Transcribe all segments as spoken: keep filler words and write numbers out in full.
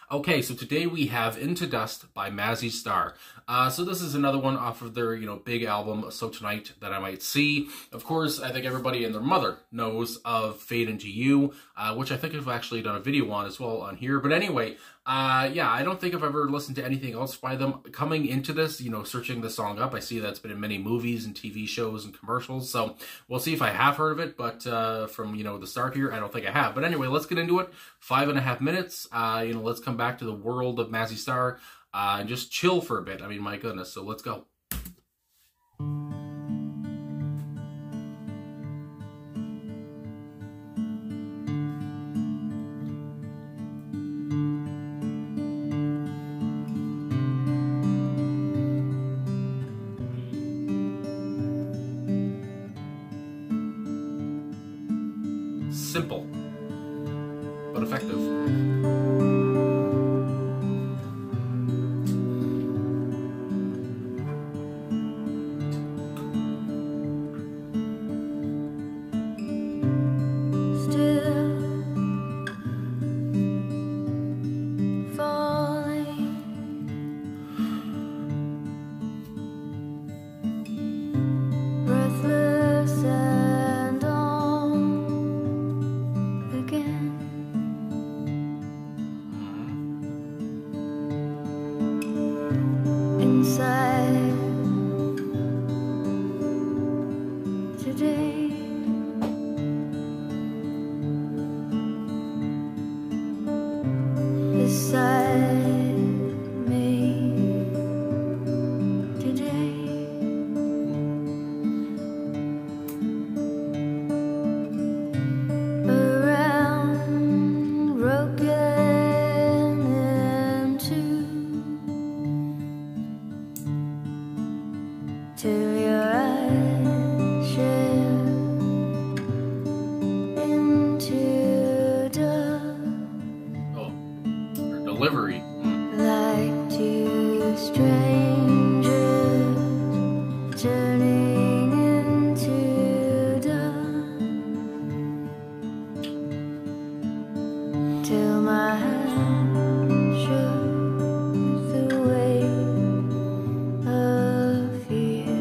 Okay, so today we have Into Dust by Mazzy Star. Uh, so this is another one off of their, you know, big album, So Tonight That I Might See. Of course, I think everybody and their mother knows of Fade Into You, uh, which I think I've actually done a video on as well on here. But anyway, uh, yeah, I don't think I've ever listened to anything else by them. Coming into this, you know, searching the song up, I see that's been in many movies and T V shows and commercials. So we'll see if I have heard of it. But uh, from, you know, the start here, I don't think I have. But anyway, let's get into it. Five and a half minutes. Uh, you know, let's come back to the world of Mazzy Star uh, and just chill for a bit. I mean, my goodness. So let's go. Simple, but effective. Delivery. Like two strangers turning into dust till my hand shows the weight of fear.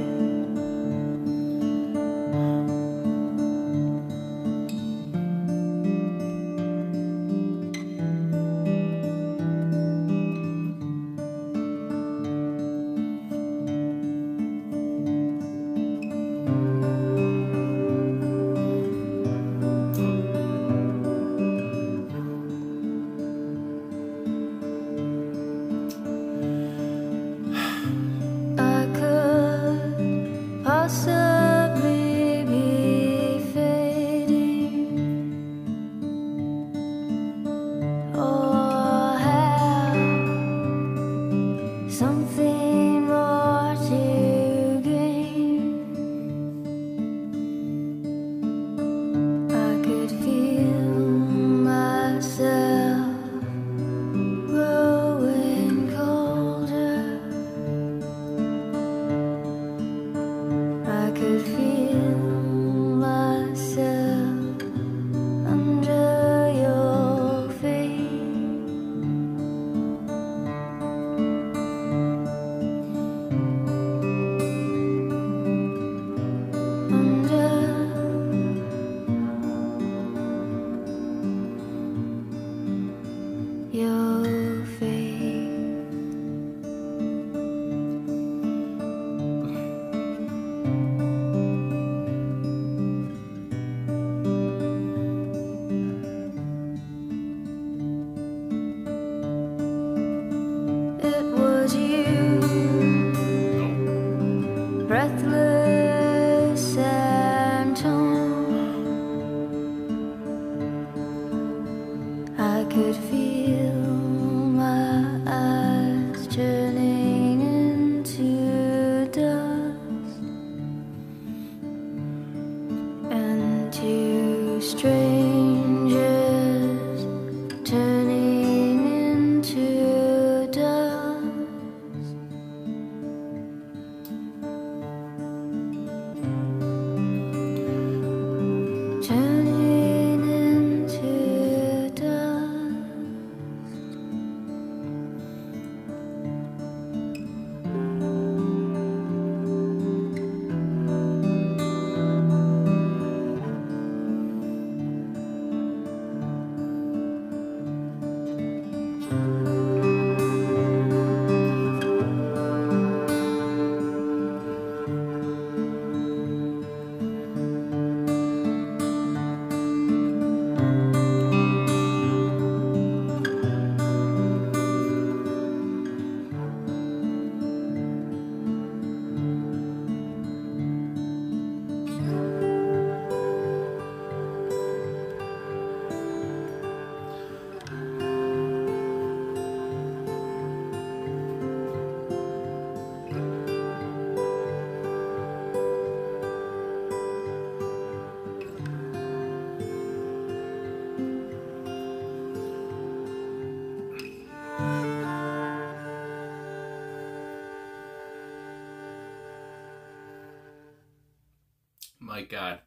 My God.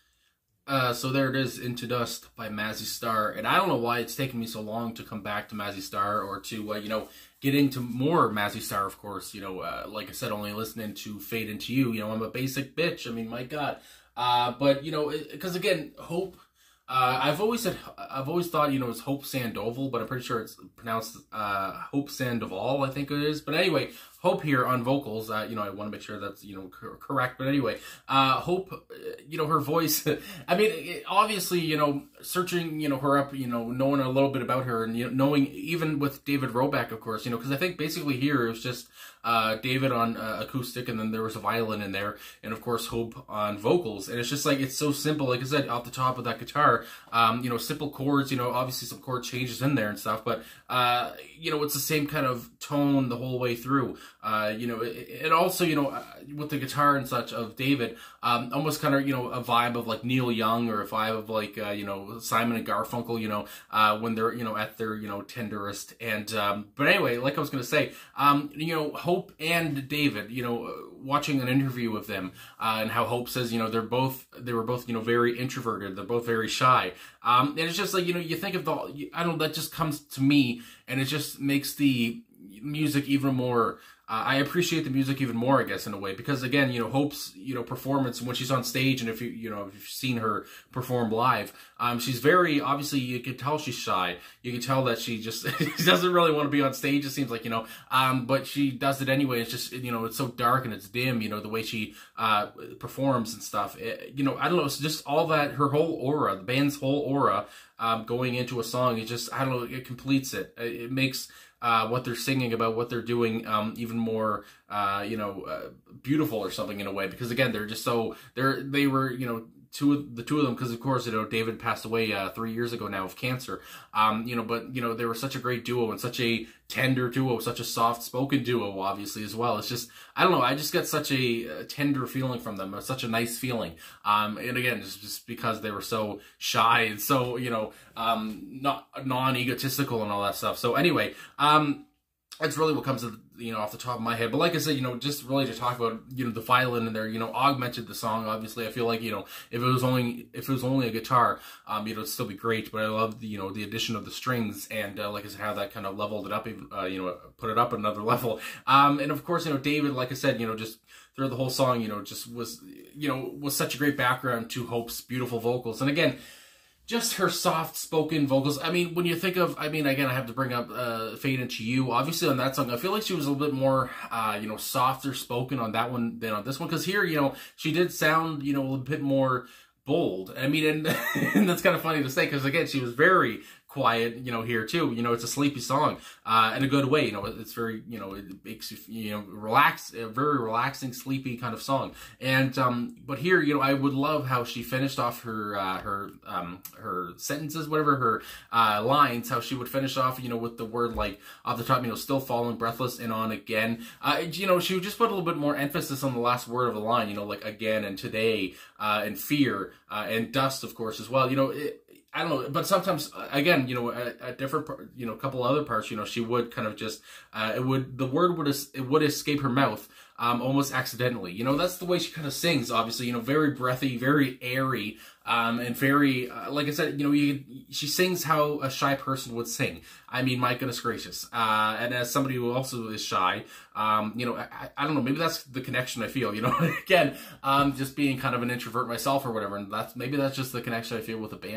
Uh, so there it is, Into Dust by Mazzy Star. And I don't know why it's taken me so long to come back to Mazzy Star, or to, uh, you know, get into more Mazzy Star, of course. You know, uh, like I said, only listening to Fade Into You. You know, I'm a basic bitch. I mean, my God. Uh, but, you know, because again, Hope... Uh, I've always said, I've always thought, you know, it's Hope Sandoval, but I'm pretty sure it's pronounced uh, Hope Sandoval, I think it is. But anyway, Hope here on vocals, uh, you know, I want to make sure that's, you know, cor correct. But anyway, uh, Hope, you know, her voice, I mean, it, obviously, you know, searching, you know, her up, you know, knowing a little bit about her, and, you know, knowing, even with David Roback, of course, you know, because I think basically here it was just uh, David on uh, acoustic, and then there was a violin in there, and of course Hope on vocals. And it's just like, it's so simple, like I said, off the top of that guitar. Um, you know, simple chords, you know, obviously some chord changes in there and stuff, but, uh, you know, it's the same kind of tone the whole way through. Uh, you know, it, and also, you know, uh, with the guitar and such of David, um, almost kind of, you know, a vibe of like Neil Young, or a vibe of like, uh, you know, Simon and Garfunkel, you know, uh, when they're, you know, at their, you know, tenderest. And, um, but anyway, like I was going to say, um, you know, Hope and David, you know, watching an interview with them, uh, and how Hope says, you know, they're both, they were both, you know, very introverted. They're both very shy. Um, and it's just like, you know, you think of the, I don't know, that just comes to me, and it just makes the music even more, uh, I appreciate the music even more, I guess, in a way, because again, you know, Hope's, you know, performance when she's on stage, and if you, you know, if you've seen her perform live, um, she's very, obviously, you can tell she's shy. You can tell that she just she doesn't really want to be on stage, it seems like, you know, um, but she does it anyway. It's just, you know, it's so dark and it's dim, you know, the way she, uh, performs and stuff. It, you know, I don't know, it's just all that, her whole aura, the band's whole aura, um, going into a song, it just, I don't know, it completes it. It makes, Uh, what they're singing about, what they're doing, um, even more, uh, you know, uh, beautiful or something in a way. Because again, they're just so, they're, they were, you know, two of the two of them, because of course, you know, David passed away uh, three years ago now of cancer. Um, you know, but you know, they were such a great duo, and such a tender duo, such a soft-spoken duo, obviously, as well. It's just, I don't know, I just get such a, a tender feeling from them, such a nice feeling. Um, and again, just, just because they were so shy and so, you know, um, not non-egotistical and all that stuff. So anyway, um, that's really what comes to, you know, off the top of my head. But like I said, you know, just really to talk about, you know, the violin in there, you know, augmented the song. Obviously, I feel like, you know, if it was only, if it was only a guitar, um, you know, it'd still be great. But I love the, you know, the addition of the strings, and uh, like I said, how that kind of leveled it up, even, uh, you know, put it up another level. Um, and of course, you know, David, like I said, you know, just throughout the whole song, you know, just was, you know, was such a great background to Hope's beautiful vocals. And again, just her soft-spoken vocals. I mean, when you think of, I mean, again, I have to bring up uh, Fade Into You. Obviously, on that song, I feel like she was a little bit more, uh, you know, softer spoken on that one than on this one. Because here, you know, she did sound, you know, a little bit more bold. I mean, and, and that's kind of funny to say, because again, she was very quiet, you know, here too. You know, it's a sleepy song, uh, in a good way. You know, it's very, you know, it makes you, you know, relax, a very relaxing, sleepy kind of song. And, um, but here, you know, I would love how she finished off her, uh, her, um, her sentences, whatever, her, uh, lines, how she would finish off, you know, with the word, like, off the top, you know, still falling, breathless, and on again. Uh, you know, she would just put a little bit more emphasis on the last word of the line, you know, like again, and today, uh, and fear, uh, and dust, of course, as well. You know, it, I don't know, but sometimes, again, you know, at, at different, you know, a couple other parts, you know, she would kind of just, uh, it would, the word would, it would escape her mouth, um, almost accidentally. You know, that's the way she kind of sings, obviously, you know, very breathy, very airy, um, and very, uh, like I said, you know, you, she sings how a shy person would sing. I mean, my goodness gracious. Uh, and as somebody who also is shy, um, you know, I, I don't know, maybe that's the connection I feel, you know, again, um, just being kind of an introvert myself or whatever, and that's, maybe that's just the connection I feel with the band.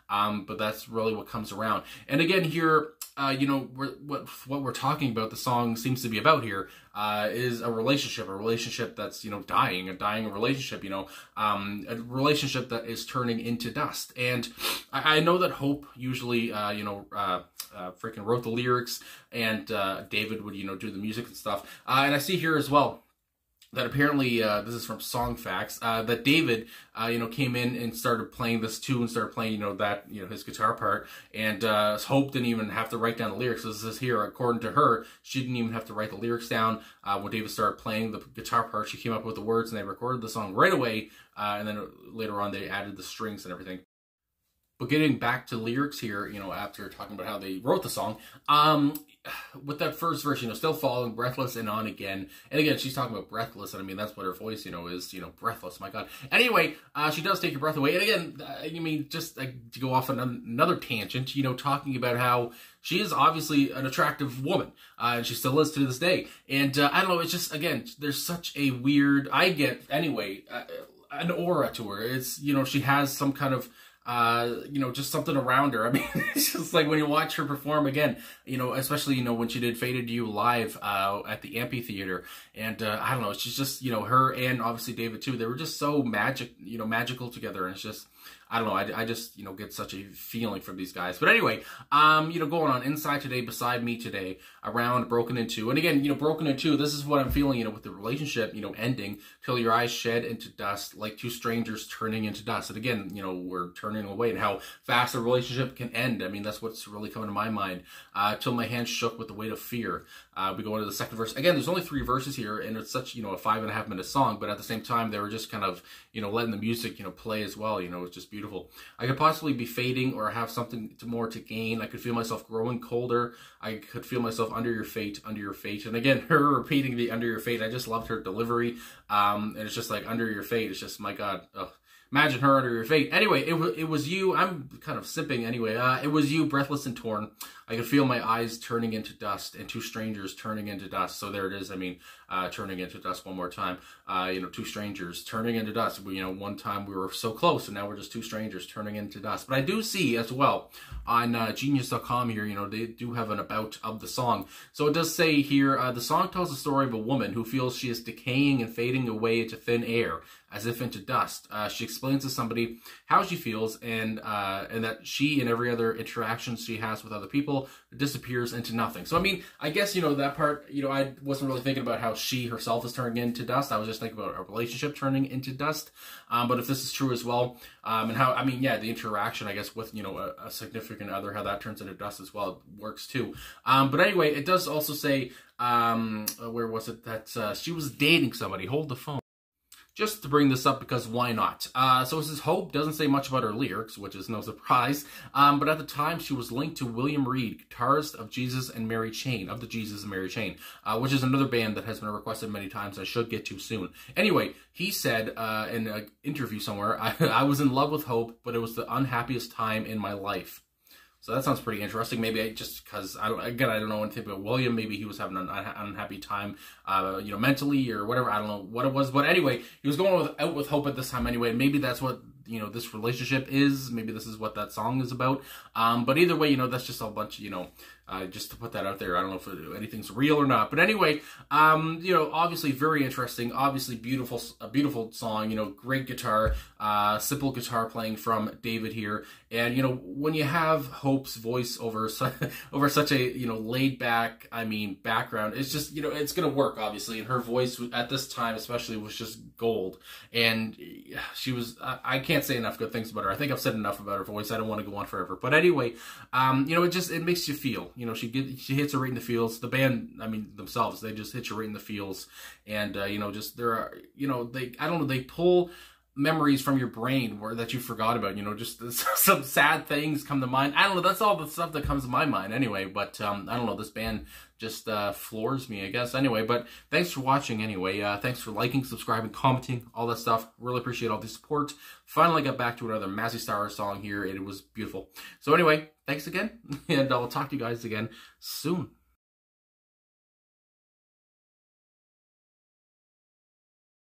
Um, but that's really what comes around. And again, here, uh, you know, we're, what what we're talking about, the song seems to be about here, uh, is a relationship, a relationship that's, you know, dying, a dying relationship, you know, um, a relationship that is turning into dust. And I, I know that Hope usually, uh, you know, uh, uh, freaking wrote the lyrics, and uh, David would, you know, do the music and stuff. Uh, and I see here as well that apparently, uh, this is from Song Facts, uh, that David, uh, you know, came in and started playing this tune, and started playing, you know, that, you know, his guitar part, and uh, Hope didn't even have to write down the lyrics. This is here, according to her, she didn't even have to write the lyrics down. Uh, when David started playing the guitar part, she came up with the words, and they recorded the song right away, uh, and then later on, they added the strings and everything. But getting back to lyrics here, you know, after talking about how they wrote the song, um, with that first verse, you know, still falling, breathless, and on again. And again, she's talking about breathless, and I mean, that's what her voice, you know, is, you know, breathless, my God. Anyway, uh, she does take your breath away. And again, uh, you mean, just uh, to go off on another tangent, you know, talking about how she is obviously an attractive woman, uh, and she still is to this day. And uh, I don't know, it's just, again, there's such a weird, I get, anyway, uh, an aura to her. It's, you know, she has some kind of, Uh, you know, just something around her. I mean, it's just like when you watch her perform again, you know, especially, you know, when she did Faded to You live uh, at the amphitheater. And uh, I don't know, she's just, you know, her and obviously David too, they were just so magic, you know, magical together. And it's just, I don't know, I, I just, you know, get such a feeling from these guys. But anyway, um, you know, going on, Inside Today, Beside Me Today, Around, Broken in Two. And again, you know, Broken in Two, this is what I'm feeling, you know, with the relationship, you know, ending, till your eyes shed into dust, like two strangers turning into dust. And again, you know, we're turning away, and how fast a relationship can end. I mean, that's what's really coming to my mind. Uh, till my hands shook with the weight of fear. Uh, we go into the second verse. Again, there's only three verses here, and it's such, you know, a five and a half minute song, but at the same time, they were just kind of, you know, letting the music, you know, play as well. You know, it's just beautiful. I could possibly be fading or have something to more to gain. I could feel myself growing colder. I could feel myself under your fate, under your fate. And again, her repeating the under your fate, I just loved her delivery. Um, and it's just like, under your fate. It's just, my God, ugh. Imagine her under your fate. Anyway, it, it was you. I'm kind of sipping anyway. Uh, it was you, breathless and torn. I could feel my eyes turning into dust, and two strangers turning into dust. So there it is. I mean, uh, turning into dust one more time. Uh, you know, two strangers turning into dust. We, you know, one time we were so close, and now we're just two strangers turning into dust. But I do see as well on uh, genius dot com here, you know, they do have an about of the song. So it does say here, uh, the song tells the story of a woman who feels she is decaying and fading away into thin air, as if into dust. Uh, she explains to somebody how she feels, and uh, and that she and every other interaction she has with other people disappears into nothing. So, I mean, I guess, you know, that part, you know, I wasn't really thinking about how she herself is turning into dust. I was just thinking about a relationship turning into dust. Um, but if this is true as well, um, and how, I mean, yeah, the interaction, I guess, with, you know, a, a significant other, how that turns into dust as well, works too. Um, but anyway, it does also say, um, where was it, that uh, she was dating somebody. Hold the phone. Just to bring this up, because why not? Uh, so it says Hope doesn't say much about her lyrics, which is no surprise. Um, but at the time, she was linked to William Reed, guitarist of Jesus and Mary Chain, of the Jesus and Mary Chain, uh, which is another band that has been requested many times. I should get to soon. Anyway, he said uh, in an interview somewhere, I, I was in love with Hope, but it was the unhappiest time in my life. So that sounds pretty interesting. Maybe I, just because, I don't, again, I don't know anything about William. Maybe he was having an un unhappy time, uh, you know, mentally or whatever. I don't know what it was. But anyway, he was going with, out with Hope at this time anyway. Maybe that's what, you know, this relationship is. Maybe this is what that song is about. Um, but either way, you know, that's just a bunch, you know, uh, just to put that out there. I don't know if it, anything's real or not. But anyway, um, you know, obviously very interesting. Obviously beautiful, a beautiful song, you know, great guitar, uh, simple guitar playing from David here. And, you know, when you have Hope's voice over, su over such a, you know, laid back, I mean, background, it's just, you know, it's going to work, obviously. And her voice at this time, especially, was just gold. And she was, I, I can't say enough good things about her. I think I've said enough about her voice. I don't want to go on forever. But anyway, um, you know, it just, it makes you feel, you know, she get, she hits her right in the feels. The band, I mean, themselves, they just hit you right in the feels. And, uh, you know, just, there are, you know, they, I don't know, they pull memories from your brain where that you forgot about, you know, just some sad things come to mind. I don't know, that's all the stuff that comes to my mind anyway. But, um, I don't know, this band just uh, floors me, I guess. Anyway, but thanks for watching anyway. Uh, thanks for liking, subscribing, commenting, all that stuff. Really appreciate all the support. Finally got back to another Mazzy Star song here. It was beautiful. So anyway, thanks again, and I'll talk to you guys again soon.